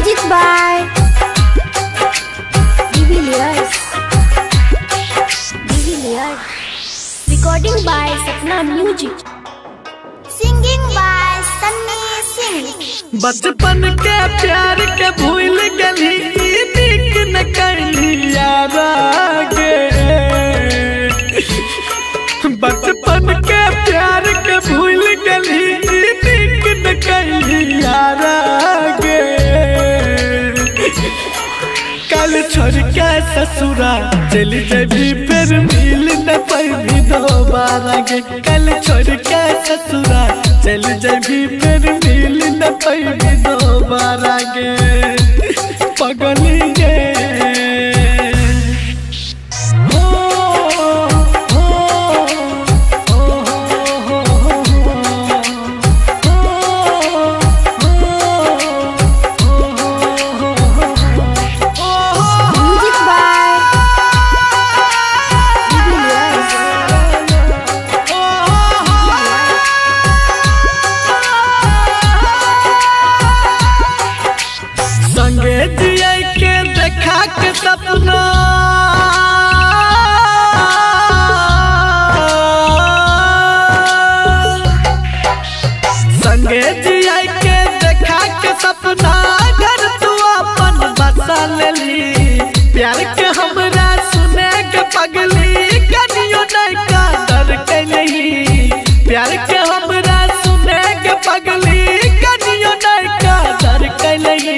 Music by Divilliers. Recording by Sapna Music. Singing by Sunny Singh. बचपन के प्यार के भूल गली नीक न करली यारा गे। बचपन के प्यार के भूल गली नीक न करली यारा गे। कल छोड़ के ससुरा चली जबी फिर मिल न पाई दोबारा गे। कल छोड़ के ससुरा चली जबी फिर मिल न पाई दोबारा गे। पगली गे सपना संगे जिया के देखा के सपना घर तू अपन बसा लेली। प्यार के हमरा सुने के पगली कनियो नहीं का डर के नहीं। प्यार के हमरा सुने के पगली कनियो नहीं का डर के नहीं।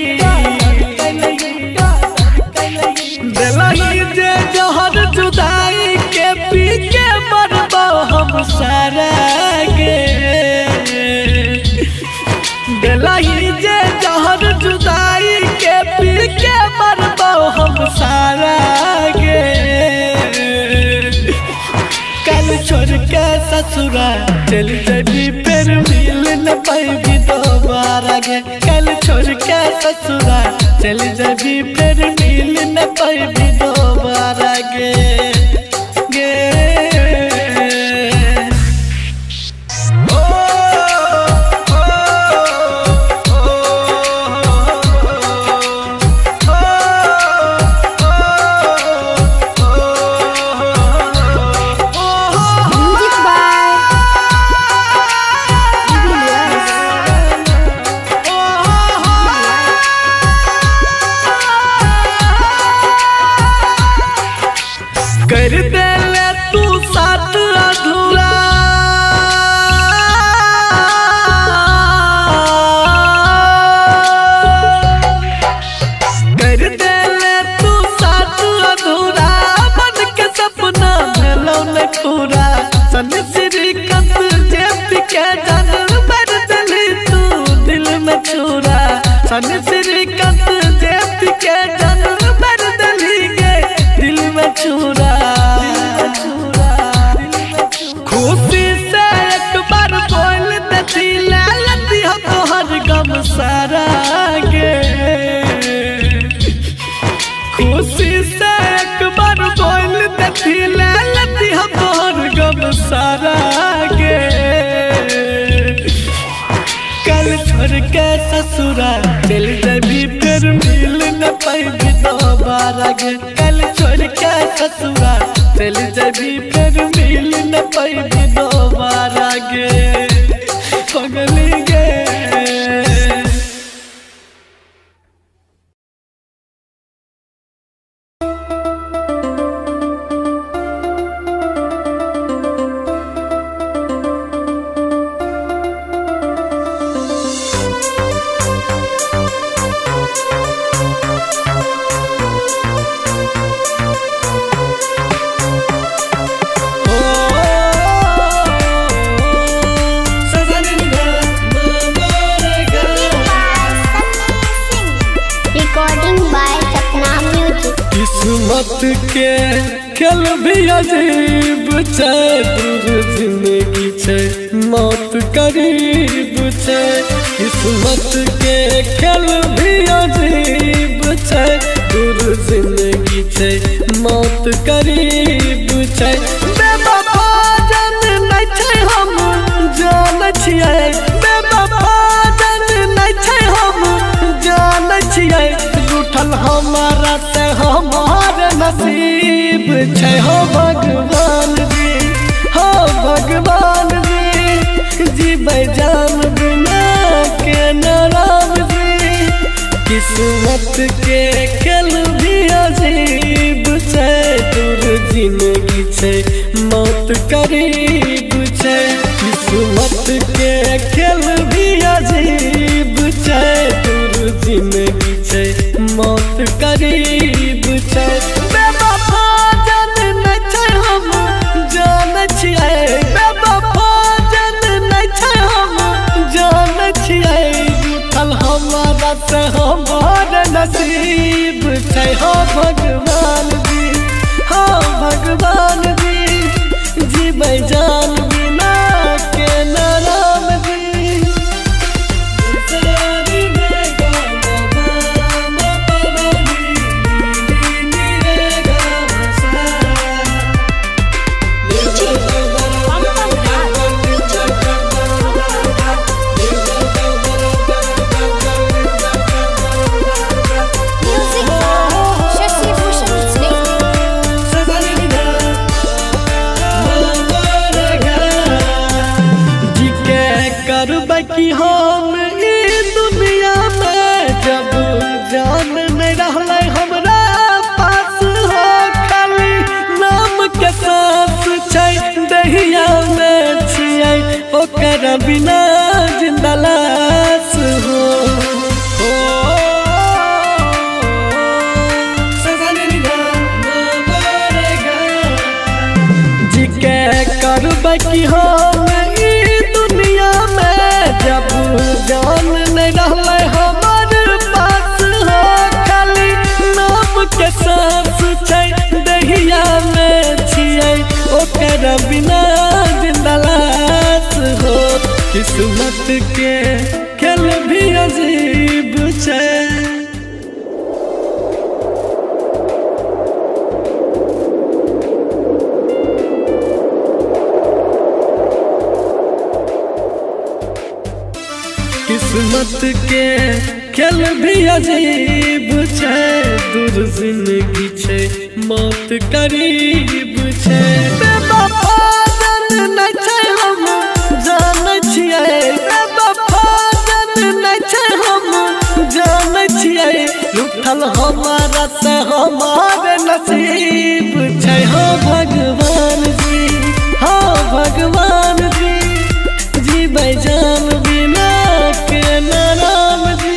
जे जहर जुदाई के पी के मरबो हम सारा गे। दिलही जे जहर जुदाई के पी के मरबो हम सारा गे। कल छोड़ के ससुरा चल जबी फिर मिल न पाई दोबारा गे। कल छोड़ के ससुरा चल जबी फिर मिल न पाई दोबारा गे गे। कर दे ले तू साथ अधूरा कर दे ले तू साथ अधूरा। मन के सपना भेलो न पूरा। सन श्रीकांत जेब के जान भर दिली तू दिल में छुरा। सन श्रीकांत जेब के जान भर दिली गे दिल में छुरा। खुशी से एक बार बोल दती लती हो तोहर गम सारा गे। खुशी से एक बार बोल दती लती हो तोहर गम सारा गे। कल छोड़ के ससुरा चल जबी फिर मिल न पाई दोबारा गे। कल छोड़ के ससुरा चल जबी फिर मिल न पाई दोबारा गे पगली गे। किस्मत के खेल भी अजीब छे। दूर जिंदगी छे मौत करीब छे। किस्मत के खेल भी अजीब छे। दूर जिंदगी छे मौत करीब छे। बेवफा जान नहीं छे हम जान छियै। बेवफा जान नहीं छे हम जान छियै रूठल हमारा से हमार नसीब छै हो भगवान जी, हो भगवान जी। जीबै जान बिना के नाराम जी, किस्मत के खेल भी अजीब छै। दूर जिंदगी छै मौत करीब छै, किस्मत के खेल भी अजीब छै। दूर जिंदगी छै मौत करीब छै। बेवफा जान नहीं छै हम जान छियै, बेवफा जान नहीं छै हम जान छियै। रूठल हमारा से हमार नसीब छै हो भगवान जी, हो भगवान जी। जीबै जान बिना के नाराम जी। कि हम ई दुनिया में जब जान नहीं रहले हमरा पास हो, खाली नाम के सांस छै दहिया में छियै ओकर बिना जिंदा लाश हो। जी के करबै कि हम जब जान नहीं रहले हमार पास हो, खाली नाम के सांस छै दहिया में छियै ओकर बिना जिंदा लाश हो। किस्मत के खेल भी अजीब छै। किस्मत के खेल भी अजीब छै। दूर जिंदगी छै मौत करीब छै। बेवफा जान नहीं छै हम जान छियै, बेवफा जान नहीं छै हम जान छियै। रूठल हमारा से हमार नसीब छै हो भगवान जी, हो भगवान जी। जीबै जान बिना के नाराम जी।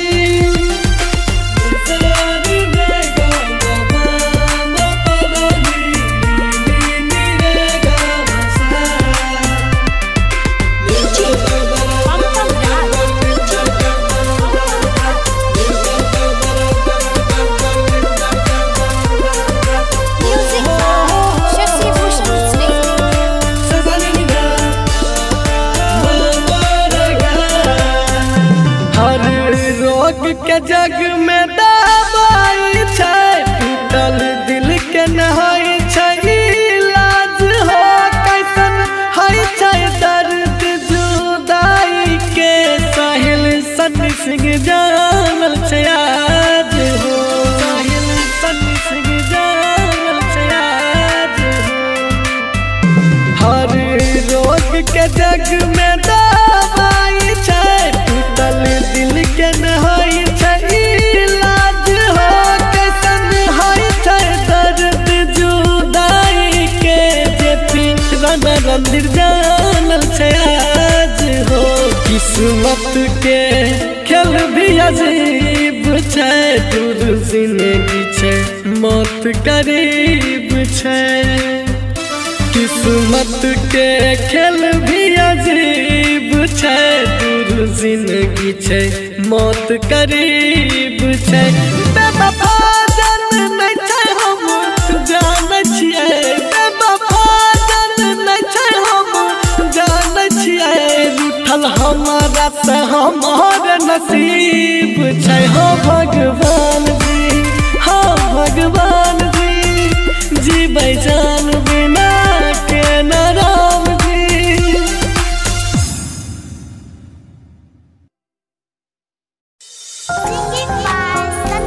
के जग में दवाई छै, टूटल दिल के नहाई छै इलाज हो। कैसन है छै दर्द जुदाई के साहिल सन्नी सिंह जानल छै आज हो। साहिल सन्नी सिंह जानल छै आज हो। हर रोग के जग में दवाई छै, टूटल दिल के नहाई इलाज हो। कैसन है छै दर्द जुदाई के जे रणधीर जानल छै आज हो। किस्मत के खेल भी अजीब छै। दूर जिंदगी छै मौत करीब छै। किस्मत के खेल भी अजीब छै। दूर जिंदगी छै मौत करीब छै। बेवफा जान नहीं छै हम जान छियै, बेवफा जान नहीं छै हम जान छियै। रूठल हमारा से हमार नसीब छै हो भगवान जी, हो भगवान जी। जीबै जान बिना के नाराम जी। Singing by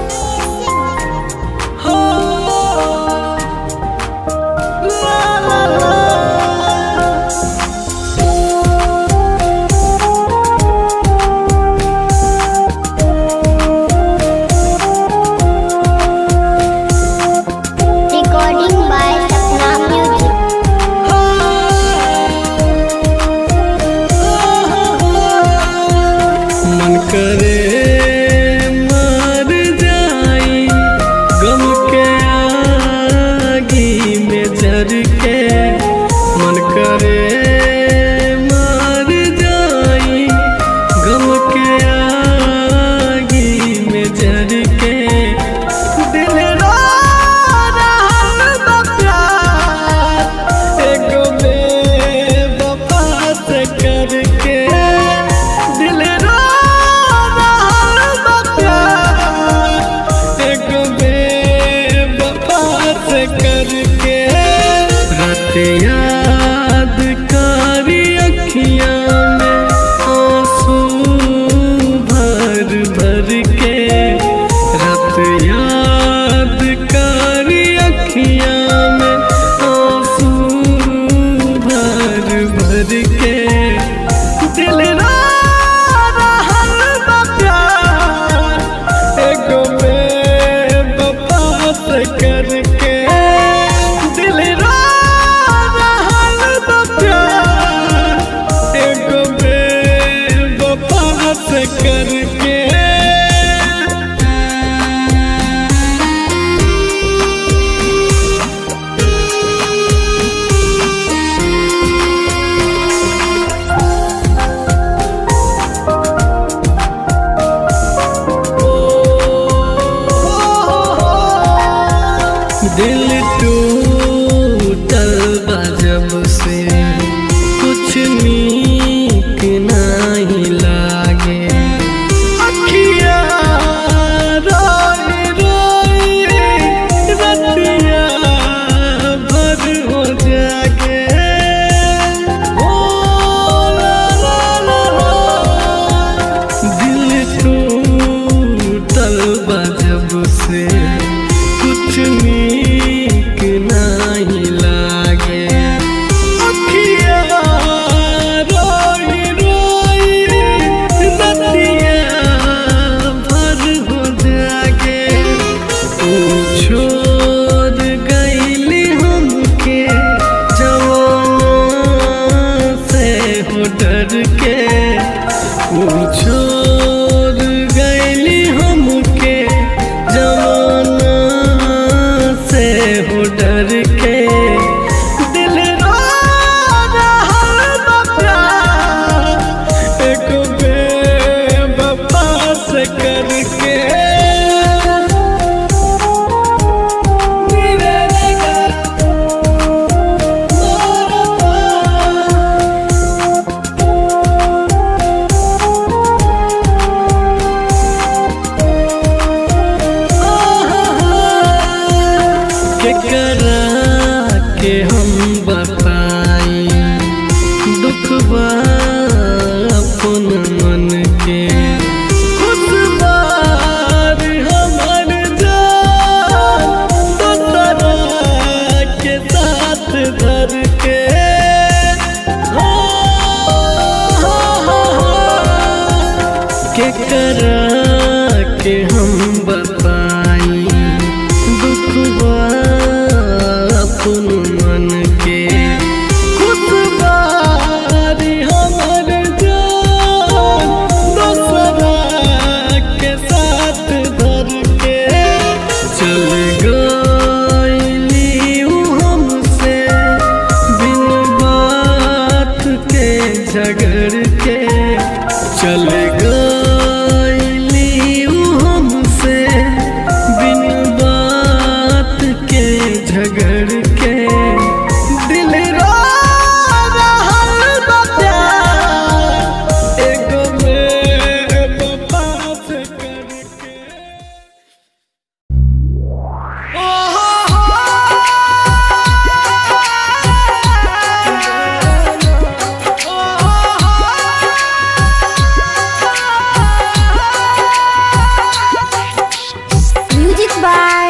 Music by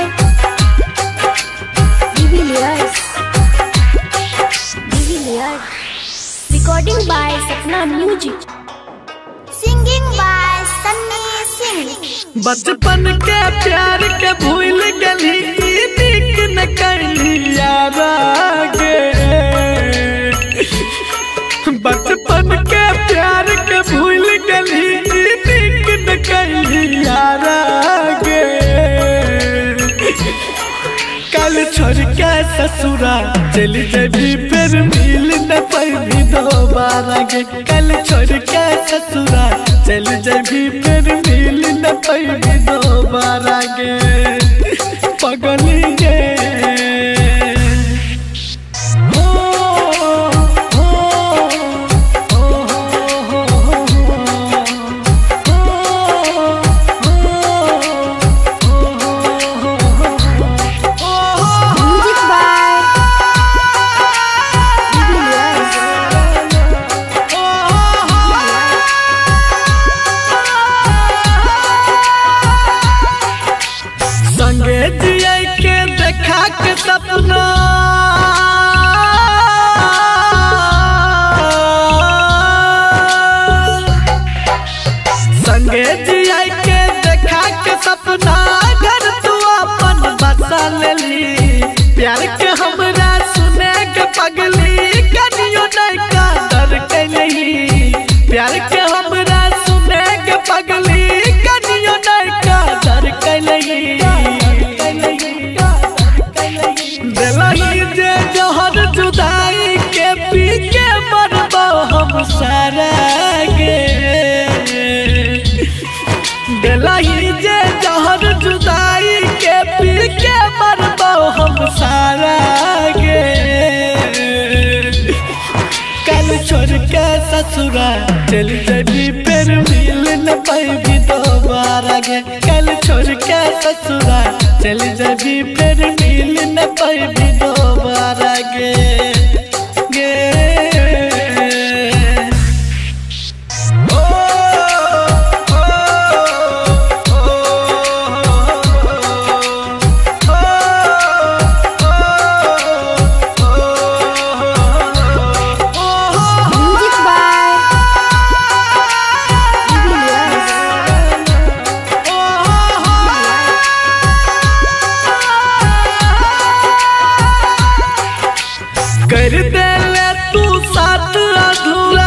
Divilliers. Recording by Sapna Music. Singing by Sunny Singh. बचपन के प्यार के भूल गली नीक न कैली यारा गे। बचपन के प्यार के भूल गली नीक न कैली यारा गे। कल छोड़ के ससुरा चली जबी फिर मिल न पैबी दोबारा गे। कल छोड़ के ससुरा चली जबी फिर मिल न पैबी दोबारा गे। पगली गे हो हो हो Music by Divilliers. संगे जिया के देखा के सपना संगे जिया के देखा के सपना घर तू अपन बसा लेली। प्यार के हमरा सुने के पगली कनियो नहीं का डर के नहीं। प्यार के हमरा सुने के पगली कनियो नहीं का डर के नहीं। दिलही जे जहर जुदाई के पी के मरबो हम सारा गे। दिलही जे जहर जुदाई के पी के मरबो हम सारा गे। कल छोड़ के ससुरा चल जबी फिर मिल न पैबी दोबारा गे। कल छोड़ के ससुरा चल जबी फिर मिल न पैबी दोबारा गे गे। ओ ओ ओ Music by Divilliers. कर दे ले तू साथ अधूरा।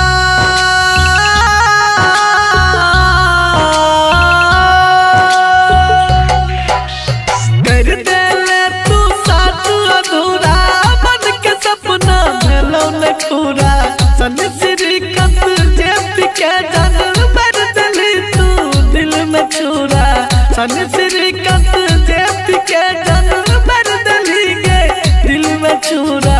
कर दे ले तू साथ अधूरा मन के सपना भेलो न पूरा। सन श्रीकांत जेब के जान भर दिली तू दिल में छुरा। सन श्रीकांत जेब के जान भर दिली गे दिल में छुरा।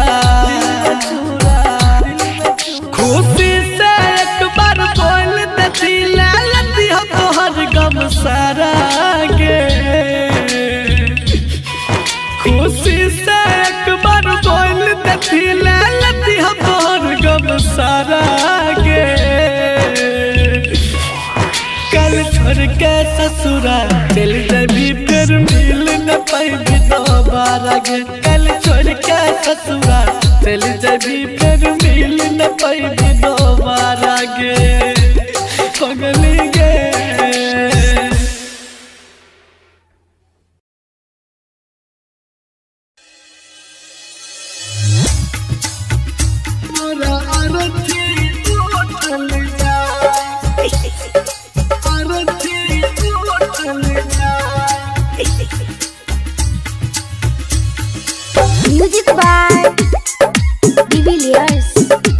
खुशी से एक बार बोल देती लालती हो तोहर गम सारा गे। खुशी से एक बार बोल देती लालती हो तोहर गम सारा गे। कल छोड़ के ससुरा चल जबी फिर मिल न पैबी दोबारा गे। कल छोड़ के ससुरा चल जबी फिर मिल न पैबी दोबारा गे पगली गे। मोरा आरती उठल जा आरती उठल जा। Music by Divilliers.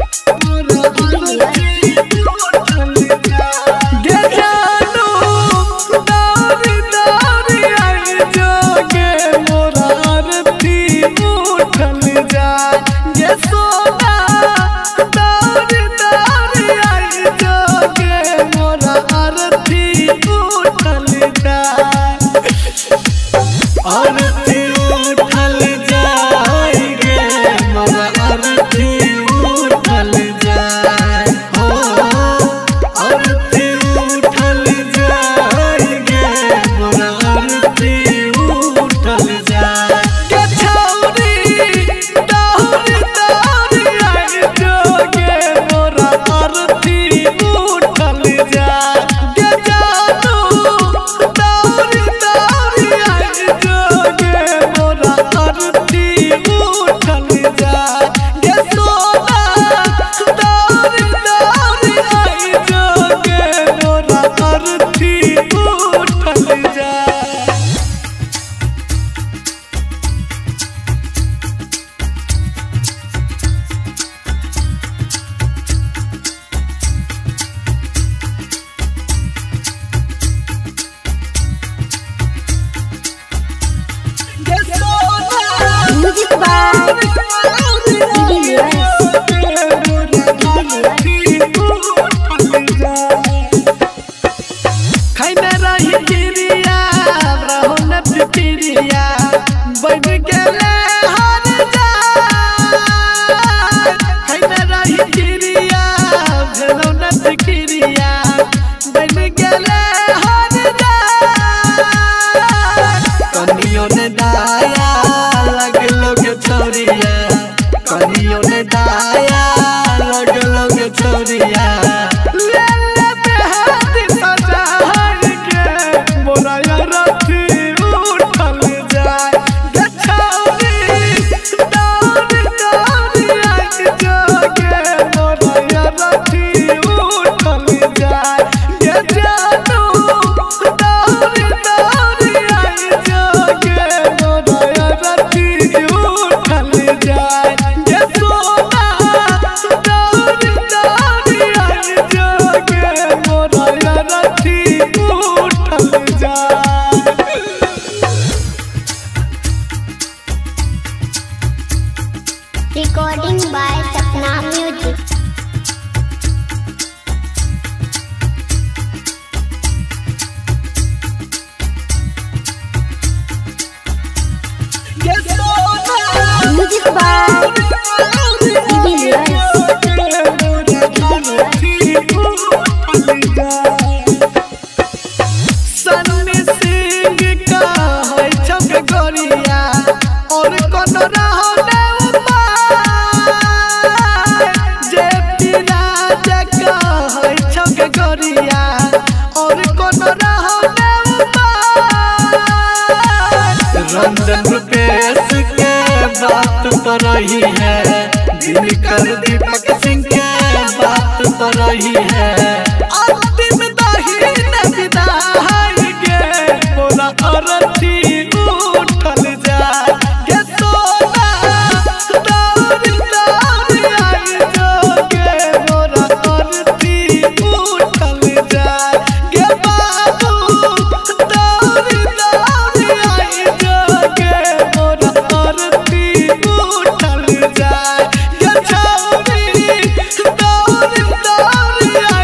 गे जानू दौड़ी दौड़ी आई जोगे मोरा आरती उठल जा। गे सोना दौड़ी दौड़ी आई जोगे मोरा आरती उठल जा। आरती उठल जाएगे मोरा आरती उठल जाए हो आरती उठल जाएगे मोरा आरती उठल जाए के छौरी दौड़ी दौड़ी आई जोगे मोरा आरती उठल जाए के जानू दौड़ी दौड़ी आई जोगे मोरा आरती उठल जाए के सोना दौड़ी दौड़ी आई जोगे मोरा आरती उठल जाए Music by खैना रही गिरिया रहो न पिपिरिया बन गेले हर जाए खैना रही गिरिया भेलो न पिपिरिया बन गेले हर जाए कनियो ने दाया लगलो के छोरिया कनियो ने दाया लगलो के छोरिया ले ले बेहात सजाए के मोरा आरती उठल जाए के छौरी दौड़ी दौड़ी आई जोगे मोरा आरती उठल जाए के जानू दौड़ी दौड़ी आई जोगे मोरा आरती उठल जाए के सोना दौड़ी दौड़ी आई जोगे मोरा आरती उठल जाए recording by Sapna Music. के सोना Music by सन्नी सिंह का है छक गोरिया और कोनो रहो ने उपाय जे पिराज का है छक गोरिया और कोनो रहो ने उपाय रंजन रुपेश के बात पर रही है दिनकर दीपक सिंह के बात पर रही है अंतिम दाहिन विदाई गे मोरा आरती उठल जाए के सोना दौड़ी दौड़ी आई जोगे मोरा आरती उठल जाए के बाबू दौड़ी दौड़ी आई जोगे मोरा आरती उठल जाए के छौरी दौड़ी दौड़ी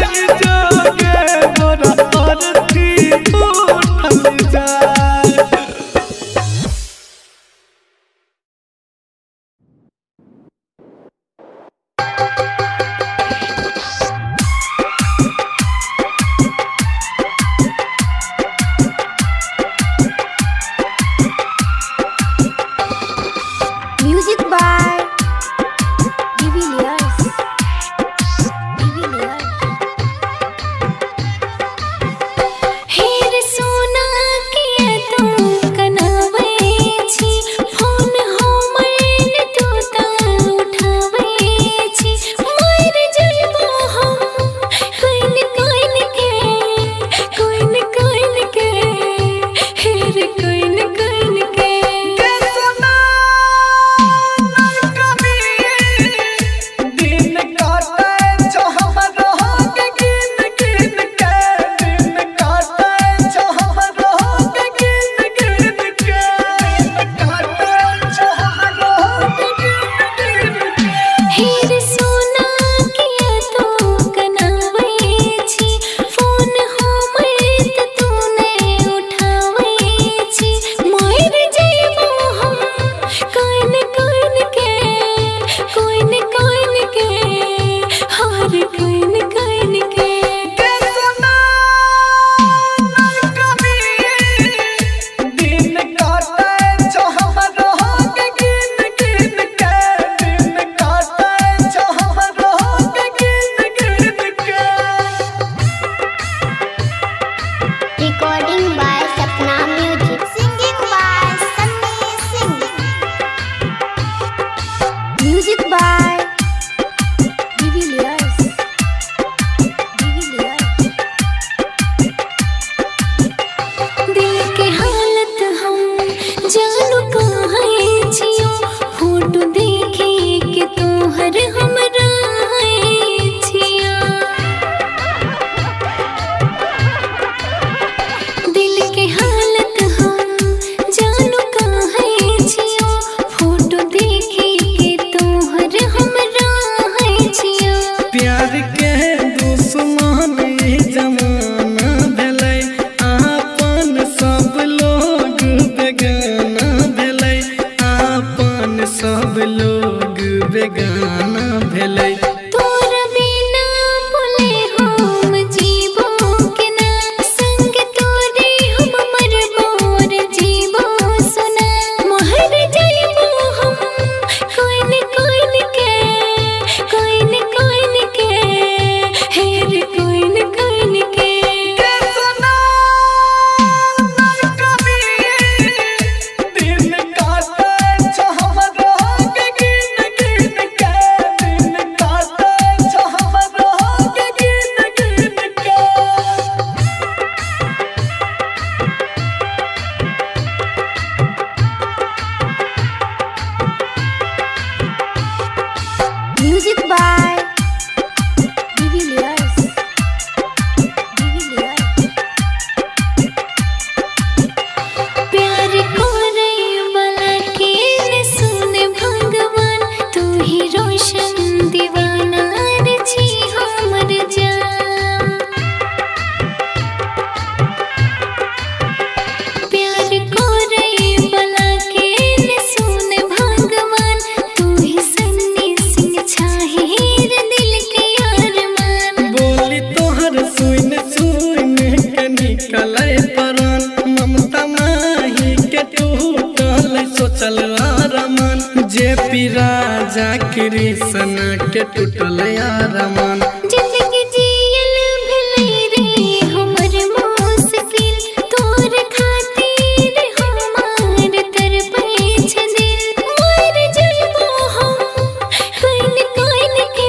के टूटल सोचल आरमान जे पी राजा कृष्ण के टूटल आरमान जिंदगी जियल भले रे हमर मुश्किल तोर खातिर हमार तरफे छ दिल मर जइबो हम कोइन कोइन के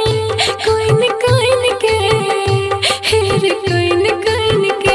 हेर कोइन कोइन के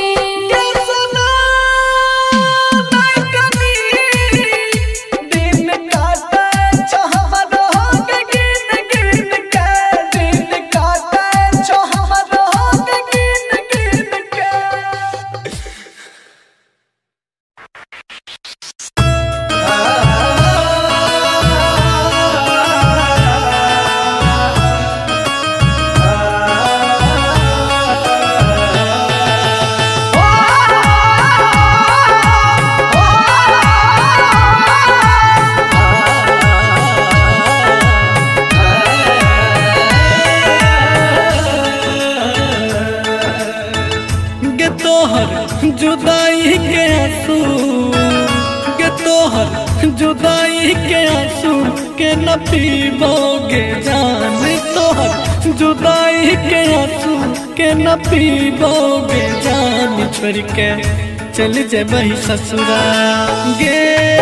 जुदाई के आंसू के तोहर जुदाई के आंसू के न पीबोगे जान तोहर जुदाई के आंसू के न पीबोगे जान छोड़ के चल जेबही ससुरा गे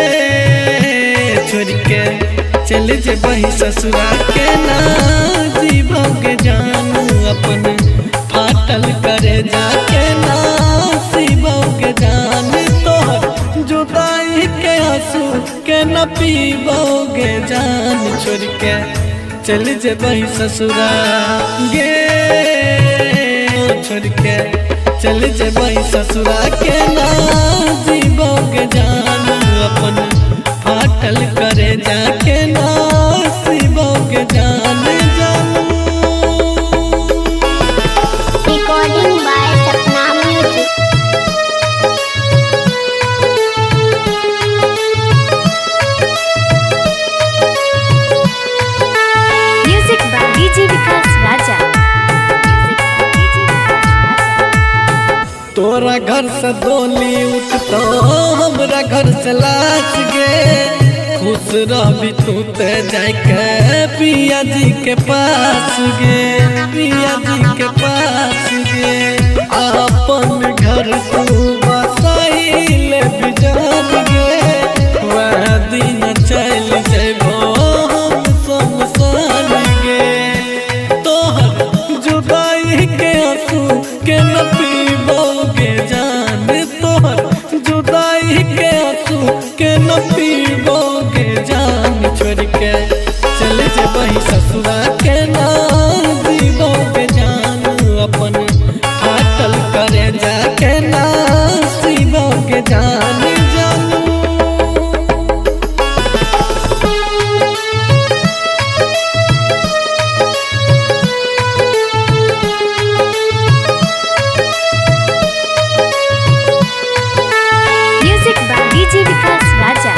छोड़ के चल जेबही ससुरा के ना जीबोगे जान अपन फाटल करे जाके ना सीबोगे जान तोहर जुदाई के आंसू के न पीबोगे जान छोड़ के चल जेबही ससुरा गे छोड़ के चल जेबही ससुरा के ना जीबोगे जान अपन फाटल करे जाके ना सीबोगे जान जानू Recording by Sapna Music. Music by DJ Vikas Raja. तोरा घर से डोली उठतो हमरा घर से लाश गे खुश रहबी तू ते जाके पिया जी के पास गे पिया जी के पास गे अपन घर तू बसाइले बिजान गे वह दिन चल जेबो हम शमशान गे तोहर जुदाई के आंसू के न पीबोगे जान तोहर जुदाई के आंसू के न पीबोगे जान छोड़ के चल जेबही ससुरा के ना जीबोगे जान अपन फाटल करे जाके ना सीबोगे जान जानू Music by DJ Vikas Raja.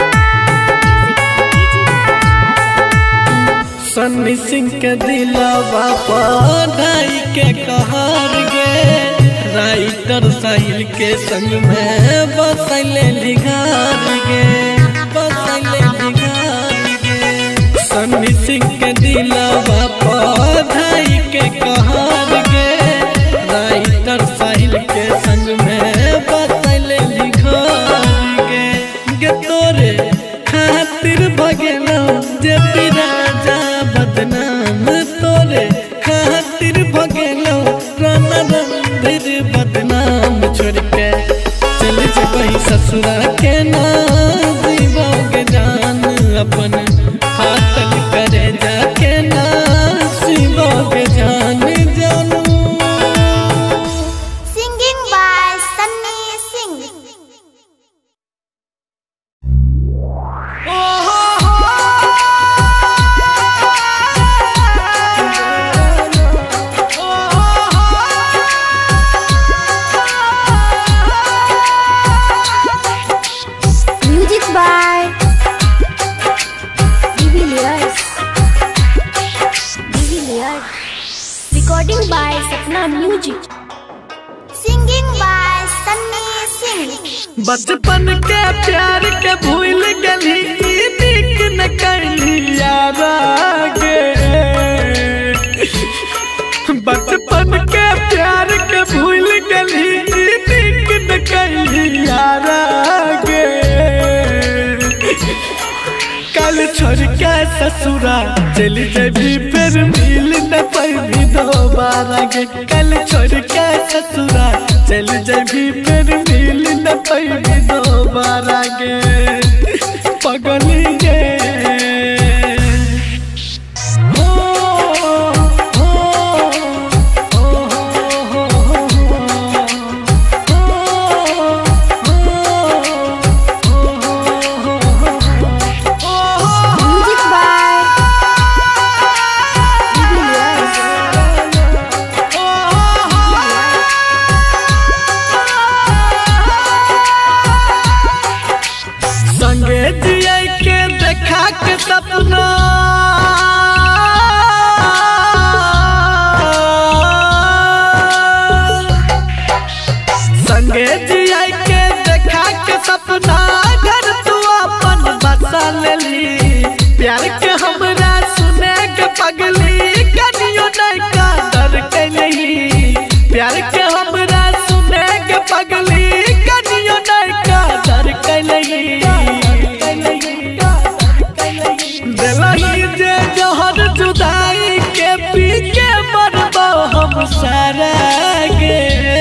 Sunny Singh के दिलावा पढ़ाई के कहर गे राइटर साहिल के संग में बसैले लिघार गे बसैले लिघार गे सन्नी सिंह के दिलावा पढ़ाई के कहर गे राइटर साहिल के संग में बसैले लिघार गे गे तोरे खातिर भगेला जे राजा बदनाम तोरे खातिर भगेलो राना रणधीर बदनाम छोड़ के चल जेबही ससुरा के ना जीबोगे जान अपन फाटल करे जाके ना सीबोगे जान जानू Singing by Sunny Singh. Music by De Villiers. Recording by Sapna Music. Singing by Sunny Singh. बचपन के प्यार ससुरा चली जबी फिर मिल न पाई दोबारा गे कल छोड़ के ससुरा चली जबी फिर मिल न पाई दोबारा गे पगली गे सपना संगे जिया के देखा के सपना घर तू अपन बसा लेली प्यार के हमरा सुने के पगली कनियो नहीं का डर के नहीं प्यार के हमरा सुने के पगली कनियो नहीं का डर के नहीं जे जहर जुदाई के पी के मरबो हम सारा गे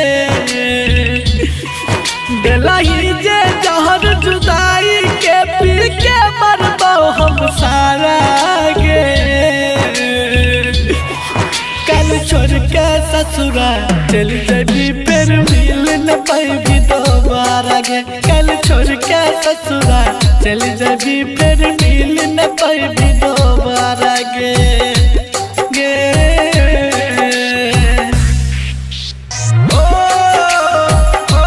दिलही जे जहर जुदाई के पी के मरबो हम सारा गे कल छोड़ के ससुरा चल जबी फिर मिल न पाई दोबारा गे कल छोड़ के ससुरा चल जबी फिर मिल न पाई दोबारा गे गे ओ ओ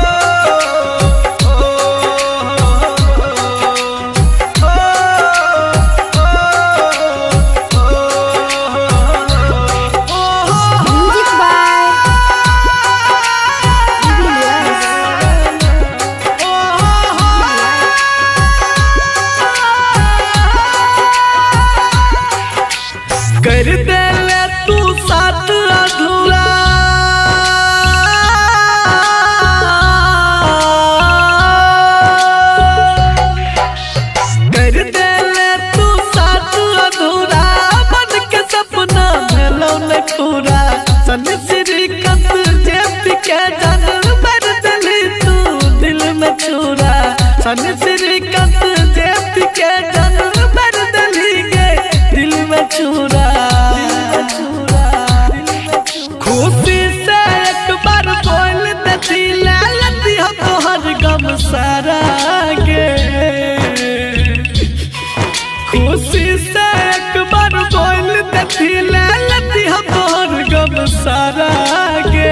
कर दे ले तू साथ अधूरा कर दे ले तू साथ अधूरा मन के सपना भेलो न पूरा सन श्रीकांत जेब के जान भर दिली तू दिल में छुरा सन श्रीकांत जेब के जान भर दिली गे दिल में छुरा खुशी से एक बार बोल देती लेती हो तोहर गम सारा गे खुशी से एक बार बोल देती लेती हो तोहर गम सारा गे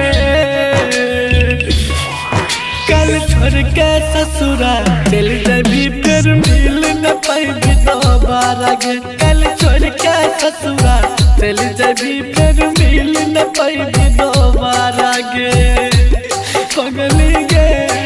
कल छोड़ के ससुरा चल जबी फिर मिल न पाई दोबारा गे कल छोड़ के ससुरा चल जबी फिर मिल न पाई दोबारा गे पगली गे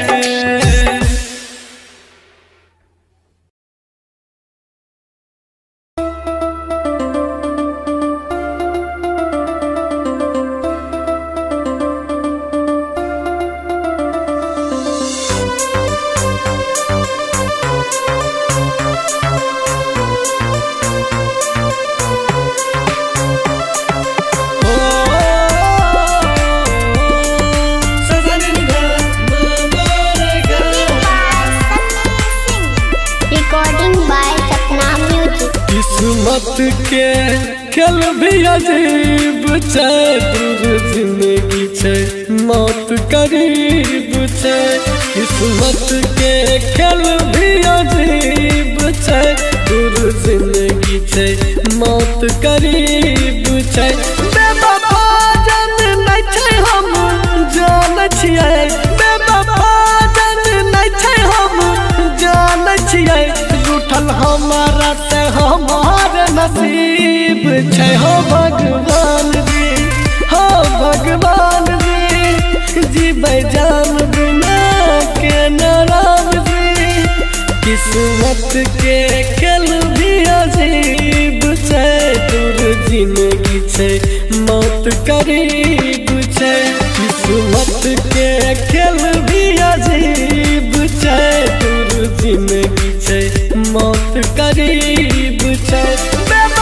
किस्मत के खेल भी अजीब छै दूर जिंदगी छै मौत करीब छै किस्मत के खेल भी अजीब छै दूर जिंदगी छै मौत करीब छै बेवफा जान नहीं छै हम जान छियै बेवफा जान नहीं छै हम जान छियै रूठल हमारा से हमार नसीब छै हो भगवान जी हो भगवान जी जीबै जान बिना के नाराम जी किस्मत के खेल भी अजीब छै दूर जिंदगी छै मौत करीब छै किस्मत के खेल भी अजीब छै दूर जिंदगी छै मौत करीब छै।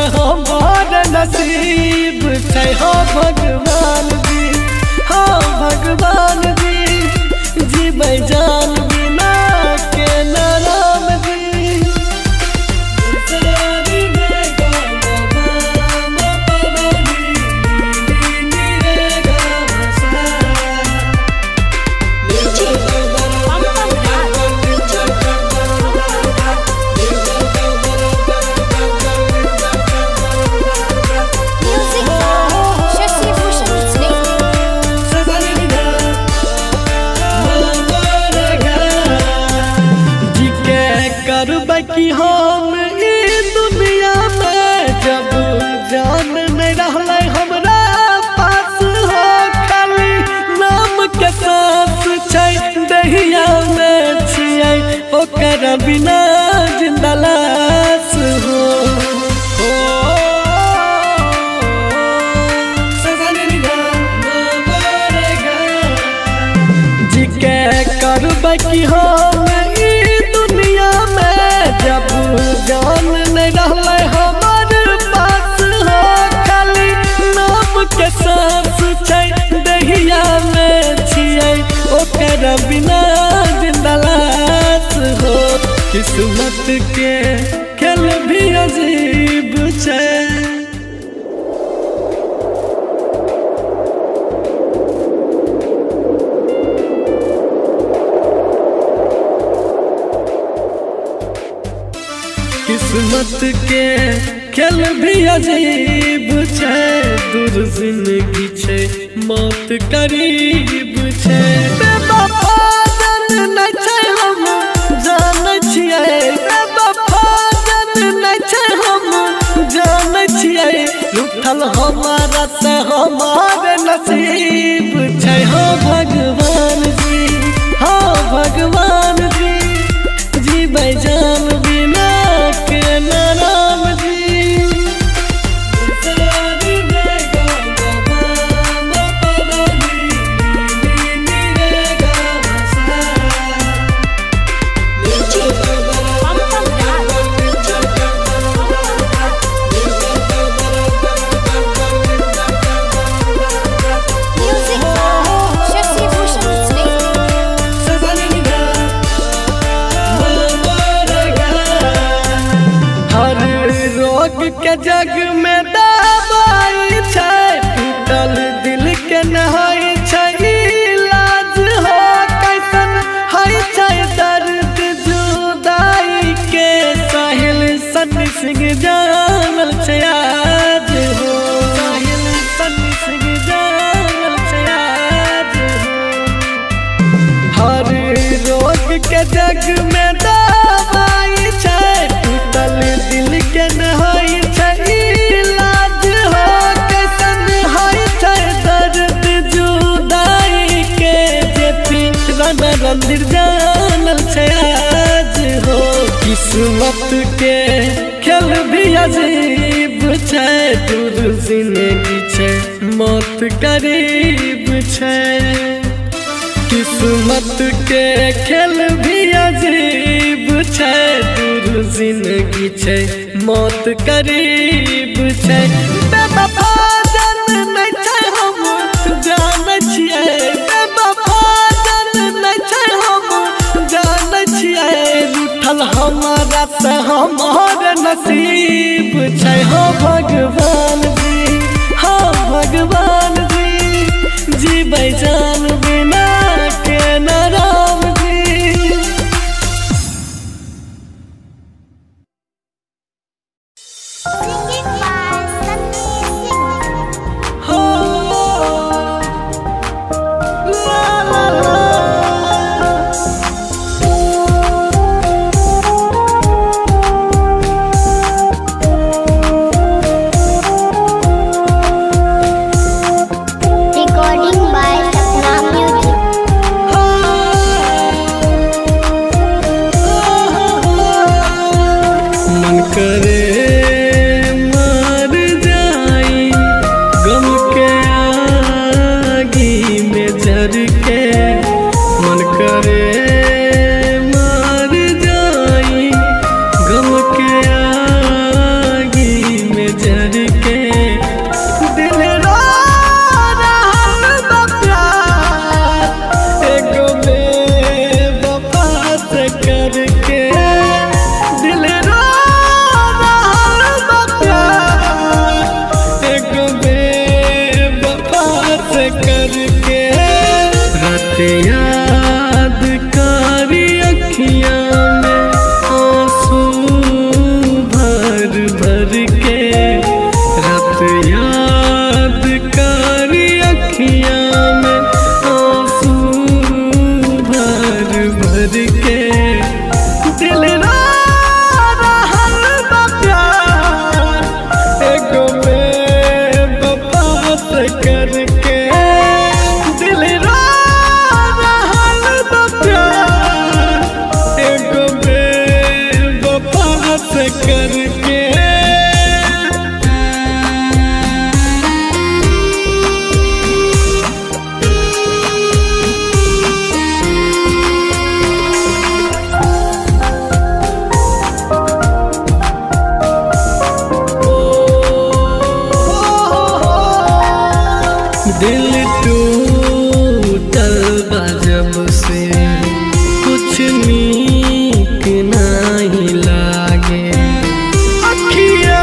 हमार नसीब छै हो भगवान जी, हो भगवान जी, जीबै जान बिना के न राम जी। कि हम ई दुनिया में जब जान नहीं रहले हमरा पास हो, खाली नाम के साथ छै दहिया में छियै, ओकर बिना जिंदा लाश हो। जी के करबै कि हम जब जान नहीं रहले हमार पास हो, खाली नाम के सांस छै दहिया में छियै, ओकर बिना जिंदा लाश हो। किस्मत के खेल भी अजीब छै, किस्मत के खेल भी अजीब छै, दूर जिंदगी छै मौत करीब छै। बेवफा जन नहीं छै हम जानै छियै, बेवफा जन नहीं छै हम जानै छियै, रूठल हमारा से हमारे नसीब छै हो भगवान जी, हो भगवान जी, जीबै जान बिना के न राम जी। के जग में दवाई छै, टूटल दिल के नहाई छै इलाज हो, कैसन है छै दर्द जुदाई के, साहिल सन्नी सिंह जानल छै आज हो, साहिल सन्नी सिंह जानल छै आज हो। हर रोग के जग में दवाई छै, टूटल दिल के नहाई इलाज हो, कैसन है छै दर्द जुदाई के, जे रन रंदिर जानल छै आज हो। किस्मत के खेल भी अजीब छै, दूर जिंदगी छै मौत करीब छै, किस्मत के खेल भी अजीब छै, दूर जिंदगी छै मौत करीब छै। बेवफा जन नहीं छै हम जानै छियै, बेवफा जन नहीं छै हम जानै छियै, रूठल हमारा से हमार नसीब छै हो भगवान जी, हो भगवान जी, जीबै जान बिना के न राम जी। करके दिल रो रहल बा प्यार एगो बेवफा से करके। दिल टूटल बा जब से कुछ नीक नहीं लागे अखिया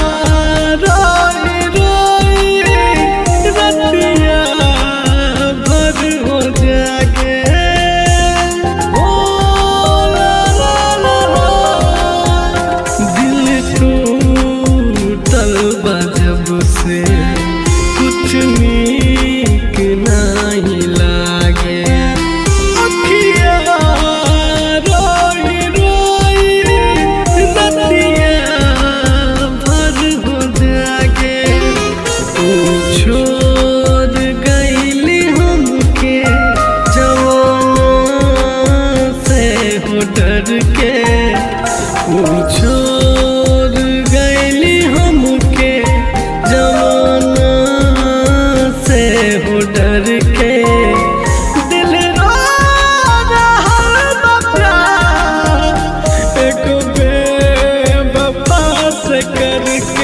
रोई रोई रतिया भर हो जागे। ओ ला ला ला ला। दिल टूटल बा जब से कुछ नीक नहीं लागे अखिया रोई रोई रतिया भर हो जागे। तू छोड़ गईली हमके जवाना से हो डर के। तू छोड़ गईली हमके जवाना से हो डर के। दिल रो रहल बा प्यार एगो बेवफा से करके।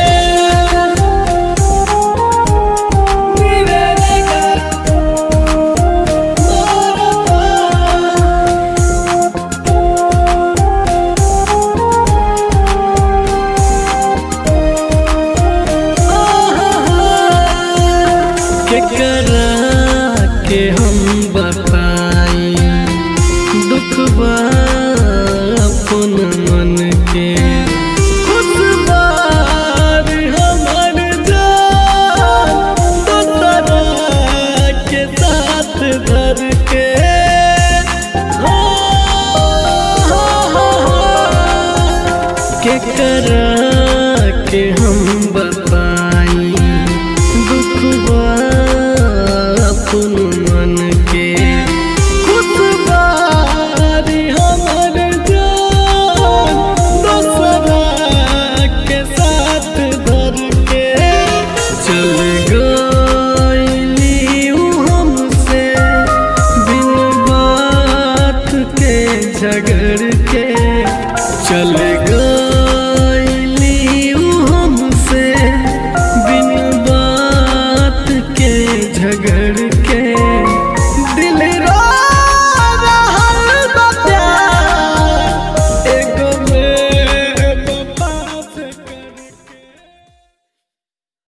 केकरा के हम बताई दुख बा अपन मन के। खुश बार हमर जान दोसरा के साथ धर के। केकरा के हम बताई दुख बा अपन मन के। खुश बारी हमर जान दोसरा के साथ धर के। चल गईली उ हमसे बिन बात के झगड़ के। चल गईली उ हमसे बिन बात के झगड़ के।